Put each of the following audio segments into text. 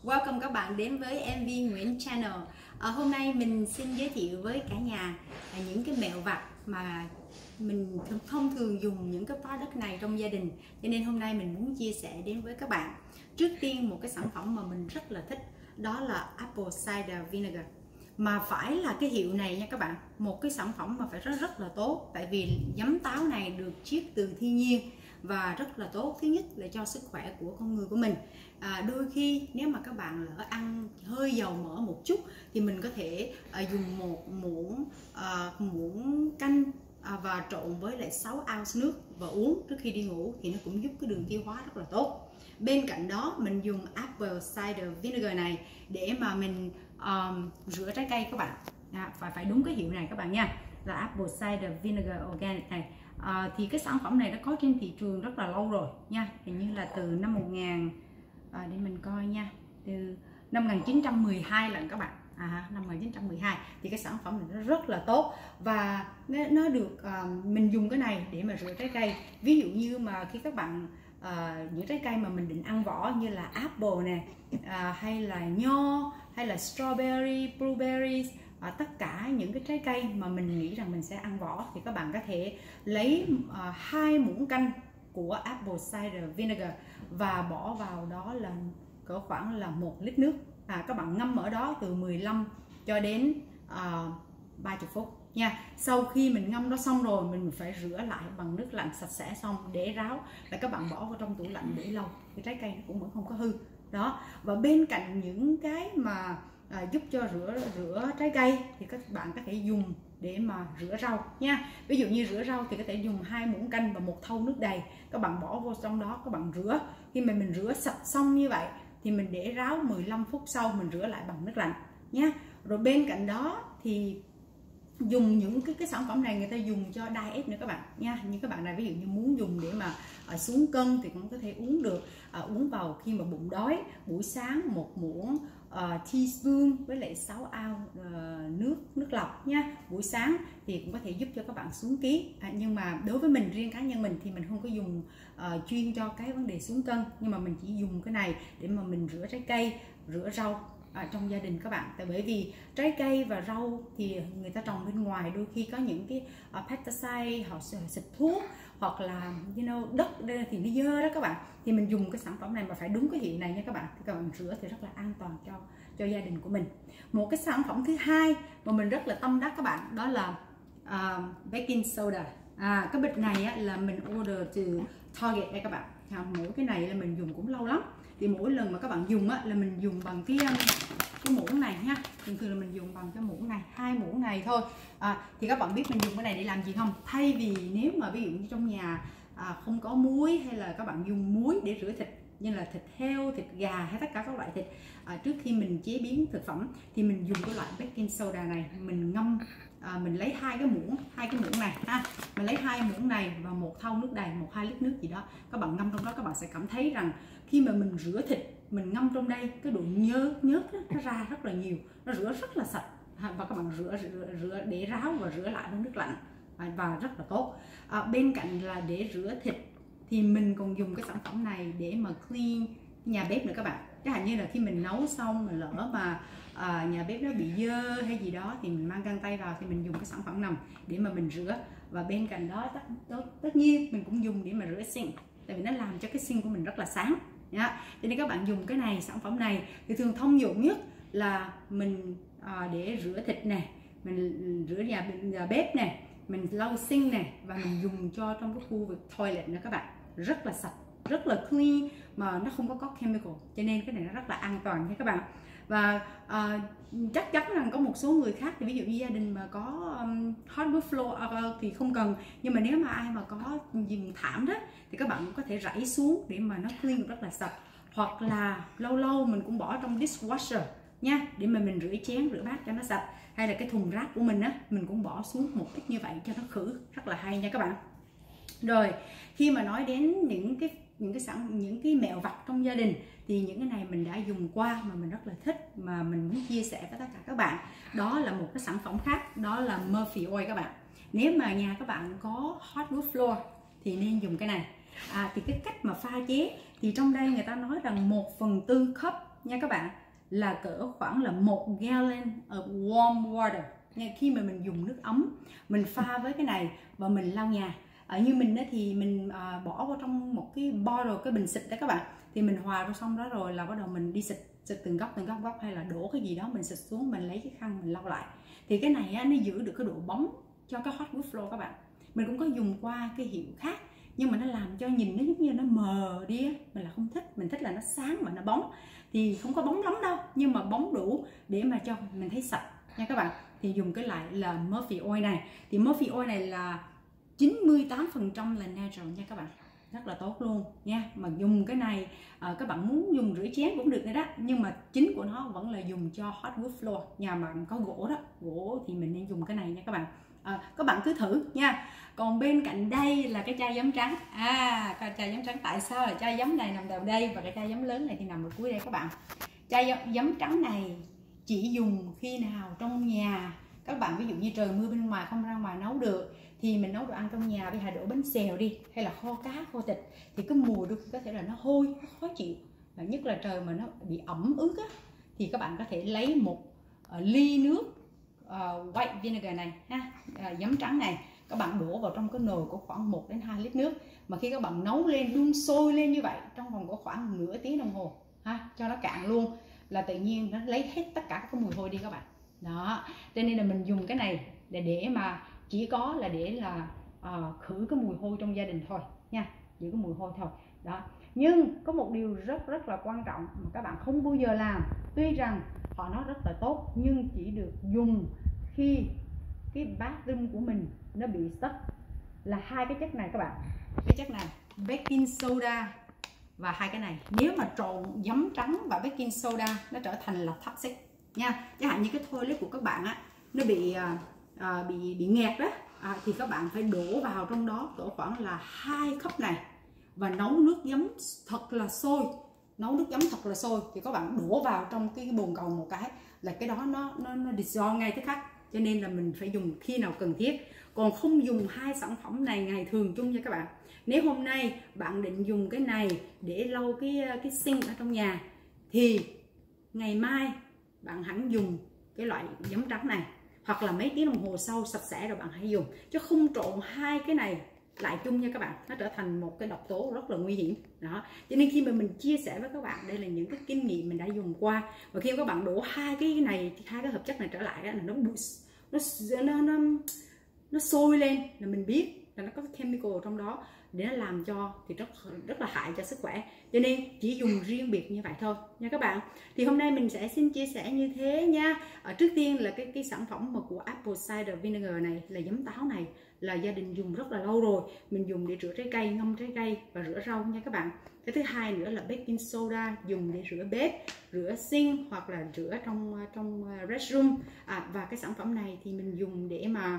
Welcome các bạn đến với MV Nguyễn Channel. Hôm nay mình xin giới thiệu với cả nhà những cái mẹo vặt mà mình thông thường dùng những cái product này trong gia đình. Cho nên hôm nay mình muốn chia sẻ đến với các bạn. Trước tiên một cái sản phẩm mà mình rất là thích, đó là Apple Cider Vinegar. Mà phải là cái hiệu này nha các bạn. Một cái sản phẩm mà phải rất là tốt. Tại vì giấm táo này được chiết từ thiên nhiên và rất là tốt. Thứ nhất là cho sức khỏe của con người của mình. Đôi khi nếu mà các bạn lỡ ăn hơi dầu mỡ một chút thì mình có thể dùng một muỗng canh và trộn với lại 6 ounce nước và uống trước khi đi ngủ, thì nó cũng giúp cái đường tiêu hóa rất là tốt. Bên cạnh đó mình dùng Apple Cider Vinegar này để mà mình rửa trái cây các bạn. Phải đúng cái hiệu này các bạn nha, là Apple Cider Vinegar Organic này. Thì cái sản phẩm này nó có trên thị trường rất là lâu rồi nha, hình như là từ năm 1000 để mình coi nha, từ năm 1912 lần các bạn. Năm 1912 thì cái sản phẩm này nó rất là tốt và nó được mình dùng cái này để mà rửa trái cây. Ví dụ như mà khi các bạn những trái cây mà mình định ăn vỏ như là apple nè, hay là nho, hay là strawberry, blueberries, tất cả những cái trái cây mà mình nghĩ rằng mình sẽ ăn vỏ thì các bạn có thể lấy 2 muỗng canh của Apple Cider Vinegar và bỏ vào đó là cỡ khoảng là 1 lít nước. Các bạn ngâm ở đó từ 15 cho đến 30 phút nha. Sau khi mình ngâm đó xong rồi, mình phải rửa lại bằng nước lạnh sạch sẽ xong để ráo, là các bạn bỏ vào trong tủ lạnh để lâu, cái trái cây nó cũng vẫn không có hư đó. Và bên cạnh những cái mà giúp cho rửa trái cây thì các bạn có thể dùng để mà rửa rau nha. Ví dụ như rửa rau thì có thể dùng 2 muỗng canh và 1 thau nước đầy, các bạn bỏ vô trong đó, các bạn rửa. Khi mà mình rửa sạch xong như vậy thì mình để ráo 15 phút sau mình rửa lại bằng nước lạnh nha. Rồi bên cạnh đó thì dùng những cái sản phẩm này người ta dùng cho diet nữa các bạn nha. Như các bạn này ví dụ như muốn dùng để mà xuống cân thì cũng có thể uống được, uống vào khi mà bụng đói. Buổi sáng 1 muỗng teaspoon với lại 6 ounce nước lọc nha. Buổi sáng thì cũng có thể giúp cho các bạn xuống ký. Nhưng mà đối với mình, riêng cá nhân mình thì mình không có dùng chuyên cho cái vấn đề xuống cân, nhưng mà mình chỉ dùng cái này để mà mình rửa trái cây, rửa rau trong gia đình các bạn. Tại bởi vì trái cây và rau thì người ta trồng bên ngoài đôi khi có những cái pesticide, họ xịt thuốc, hoặc là đất thì nó dơ đó các bạn. Thì mình dùng cái sản phẩm này mà phải đúng cái hiệu này nha các bạn, thì các bạn rửa thì rất là an toàn cho gia đình của mình. Một cái sản phẩm thứ hai mà mình rất là tâm đắc các bạn, đó là baking soda. Cái bịch này là mình order từ Target đây các bạn. Mỗi cái này là mình dùng cũng lâu lắm. Thì mỗi lần mà các bạn dùng là mình dùng bằng cái muỗng này nha. Thường thường là mình dùng bằng cái muỗng này, 2 muỗng này thôi. Thì các bạn biết mình dùng cái này để làm gì không? Thay vì nếu mà ví dụ như trong nhà không có muối, hay là các bạn dùng muối để rửa thịt như là thịt heo, thịt gà hay tất cả các loại thịt, trước khi mình chế biến thực phẩm thì mình dùng cái loại baking soda này, mình ngâm, mình lấy 2 cái muỗng này ha, mình lấy 2 muỗng này và 1 thau nước đầy, 1-2 lít nước gì đó, các bạn ngâm trong đó, các bạn sẽ cảm thấy rằng khi mà mình rửa thịt, mình ngâm trong đây, cái độ nhớt nó ra rất là nhiều, nó rửa rất là sạch, và các bạn rửa để ráo và rửa lại với nước lạnh và rất là tốt. Bên cạnh là để rửa thịt thì mình còn dùng cái sản phẩm này để mà clean nhà bếp nữa các bạn. Chẳng hạn như là khi mình nấu xong mà lỡ mà nhà bếp nó bị dơ hay gì đó thì mình mang găng tay vào thì mình dùng cái sản phẩm này để mà mình rửa. Và bên cạnh đó tất nhiên mình cũng dùng để mà rửa sink, tại vì nó làm cho cái sink của mình rất là sáng nha. Cho nên các bạn dùng cái này, sản phẩm này thì thường thông dụng nhất là mình để rửa thịt này, mình rửa nhà bếp này, mình lau sink này, và mình dùng cho trong cái khu vực toilet nữa các bạn. Rất là sạch, rất là clean mà nó không có chemical, cho nên cái này nó rất là an toàn nha các bạn. Và chắc chắn rằng có một số người khác thì ví dụ như gia đình mà có hardwood floor thì không cần, nhưng mà nếu mà ai mà có dùng thảm đó thì các bạn cũng có thể rải xuống để mà nó clean rất là sạch. Hoặc là lâu lâu mình cũng bỏ trong dishwasher nha, để mà mình rửa chén, rửa bát cho nó sạch. Hay là cái thùng rác của mình mình cũng bỏ xuống một ít như vậy cho nó khử, rất là hay nha các bạn. Rồi khi mà nói đến những cái mẹo vặt trong gia đình thì những cái này mình đã dùng qua mà mình rất là thích, mà mình muốn chia sẻ với tất cả các bạn. Đó là một cái sản phẩm khác, đó là Murphy Oil các bạn. Nếu mà nhà các bạn có hardwood floor thì nên dùng cái này. Thì cái cách mà pha chế thì trong đây người ta nói rằng 1/4 cup nha các bạn là cỡ khoảng là 1 gallon of warm water nha. Khi mà mình dùng nước ấm mình pha với cái này và mình lau nhà. Như mình thì mình bỏ vào trong một cái bottle, cái bình xịt đó các bạn, thì mình hòa vào xong đó rồi là bắt đầu mình đi xịt từng góc hay là đổ cái gì đó mình xịt xuống, mình lấy cái khăn mình lau lại. Thì cái này nó giữ được cái độ bóng cho cái hot wood floor các bạn. Mình cũng có dùng qua cái hiệu khác nhưng mà nó làm cho nhìn nó giống như nó mờ đi, mình là không thích. Mình thích là nó sáng và nó bóng, thì không có bóng lắm đâu nhưng mà bóng đủ để mà cho mình thấy sạch nha các bạn. Thì dùng cái lại là Murphy Oil này, thì Murphy Oil này là 98% là natural nha các bạn, rất là tốt luôn nha. Mà dùng cái này các bạn muốn dùng rửa chén cũng được nữa đó, nhưng mà chính của nó vẫn là dùng cho hot wood floor. Nhà mà có gỗ đó, gỗ thì mình nên dùng cái này nha các bạn. Các bạn cứ thử nha. Còn bên cạnh đây là cái chai giấm trắng. Cái chai giấm trắng, tại sao là chai giấm này nằm đầu đây và cái chai giấm lớn này thì nằm ở cuối đây các bạn. Chai giấm trắng này chỉ dùng khi nào trong nhà các bạn, ví dụ như trời mưa bên ngoài không ra ngoài nấu được thì mình nấu đồ ăn trong nhà, bây giờ đổ bánh xèo đi hay là kho cá kho thịt thì cái mùi đôi khi có thể là nó hôi, nó khó chịu, và nhất là trời mà nó bị ẩm ướt á, thì các bạn có thể lấy một ly nước white vinegar này ha, giấm trắng này, các bạn đổ vào trong cái nồi của khoảng 1 đến 2 lít nước, mà khi các bạn nấu lên đun sôi lên như vậy trong vòng có khoảng nửa tiếng đồng hồ ha, cho nó cạn luôn là tự nhiên nó lấy hết tất cả các mùi hôi đi các bạn. Đó, cho nên là mình dùng cái này để mà chỉ có là để là khử cái mùi hôi trong gia đình thôi nha, giữ cái mùi hôi thôi đó. Nhưng có một điều rất là quan trọng mà các bạn không bao giờ làm, tuy rằng họ nói rất là tốt nhưng chỉ được dùng khi cái bathroom của mình nó bị stuck, là hai cái chất này các bạn. Cái chất này baking soda và hai cái này, nếu mà trộn giấm trắng và baking soda nó trở thành là toxic nha. Chẳng hạn như cái toilet của các bạn á, nó bị nghẹt đó, thì các bạn phải đổ vào trong đó cỡ khoảng là 2 cup này và nấu nước giấm thật là sôi. Thì các bạn đổ vào trong cái bồn cầu một cái là cái đó nó dissolve ngay tức khắc. Cho nên là mình phải dùng khi nào cần thiết, còn không dùng hai sản phẩm này ngày thường chung nha các bạn. Nếu hôm nay bạn định dùng cái này để lau cái sink ở trong nhà thì ngày mai bạn hẳn dùng cái loại giấm trắng này, hoặc là mấy tiếng đồng hồ sau sạch sẽ rồi bạn hãy dùng, chứ không trộn hai cái này lại chung nha các bạn, nó trở thành một cái độc tố rất là nguy hiểm đó. Cho nên khi mà mình chia sẻ với các bạn, đây là những cái kinh nghiệm mình đã dùng qua, và khi các bạn đổ hai cái hợp chất này trở lại là nó sôi lên là mình biết là nó có chemical trong đó để nó làm cho thì rất là hại cho sức khỏe. Cho nên chỉ dùng riêng biệt như vậy thôi nha các bạn. Thì hôm nay mình sẽ xin chia sẻ như thế nha. Trước tiên là cái sản phẩm mà của apple cider vinegar này, là giấm táo này, là gia đình dùng rất là lâu rồi. Mình dùng để rửa trái cây, ngâm trái cây và rửa rau nha các bạn. Cái thứ hai nữa là baking soda, dùng để rửa bếp, rửa sink hoặc là rửa trong restroom. Và cái sản phẩm này thì mình dùng để mà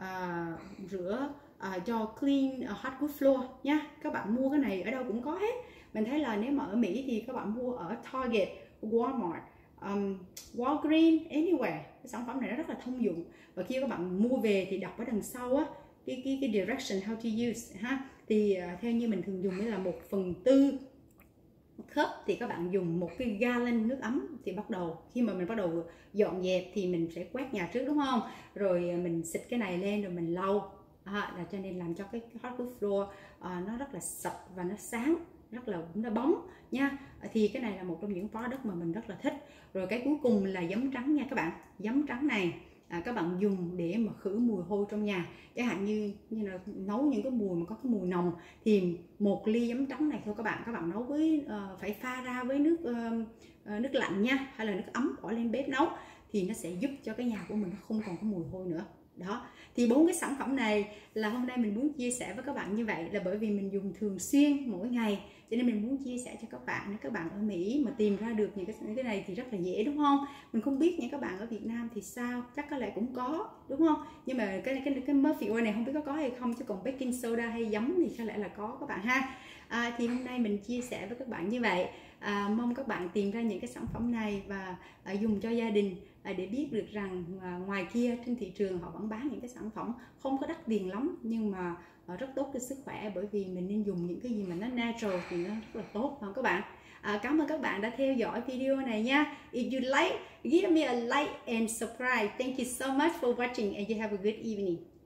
rửa cho clean hot wood floor nha. Các bạn mua cái này ở đâu cũng có hết. Mình thấy là nếu mà ở Mỹ thì các bạn mua ở Target, Walmart, Walgreens, anywhere. Cái sản phẩm này nó rất là thông dụng, và khi các bạn mua về thì đọc ở đằng sau á cái direction how to use ha, thì theo như mình thường dùng là 1/4 cup thì các bạn dùng 1 cái gallon nước ấm. Thì khi mà mình bắt đầu dọn dẹp thì mình sẽ quét nhà trước đúng không, rồi mình xịt cái này lên rồi mình lau, là cho nên làm cho cái hot wood floor nó rất là sạch và nó sáng, nó bóng nha. Thì cái này là một trong những product mà mình rất là thích. Rồi cái cuối cùng là giấm trắng nha các bạn. Giấm trắng này các bạn dùng để mà khử mùi hôi trong nhà, chẳng hạn như là nấu những cái mùi mà có cái mùi nồng thì 1 ly giấm trắng này thôi các bạn nấu với phải pha ra với nước lạnh nha, hay là nước ấm bỏ lên bếp nấu, thì nó sẽ giúp cho cái nhà của mình nó không còn có mùi hôi nữa đó. Thì 4 cái sản phẩm này là hôm nay mình muốn chia sẻ với các bạn như vậy, là bởi vì mình dùng thường xuyên mỗi ngày, cho nên mình muốn chia sẻ cho các bạn. Nếu các bạn ở Mỹ mà tìm ra được những cái này thì rất là dễ đúng không? Mình không biết những các bạn ở Việt Nam thì sao, chắc có lẽ cũng có đúng không? Nhưng mà cái Murphy Oil này không biết có hay không, chứ còn baking soda hay giấm thì có lẽ là có các bạn ha. Thì hôm nay mình chia sẻ với các bạn như vậy. Mong các bạn tìm ra những cái sản phẩm này và dùng cho gia đình, để biết được rằng ngoài kia trên thị trường họ vẫn bán những cái sản phẩm không có đắt tiền lắm nhưng mà rất tốt cho sức khỏe, bởi vì mình nên dùng những cái gì mà nó natural thì nó rất là tốt không các bạn. Cảm ơn các bạn đã theo dõi video này nha. If you like, give me a like and subscribe. Thank you so much for watching and you have a good evening.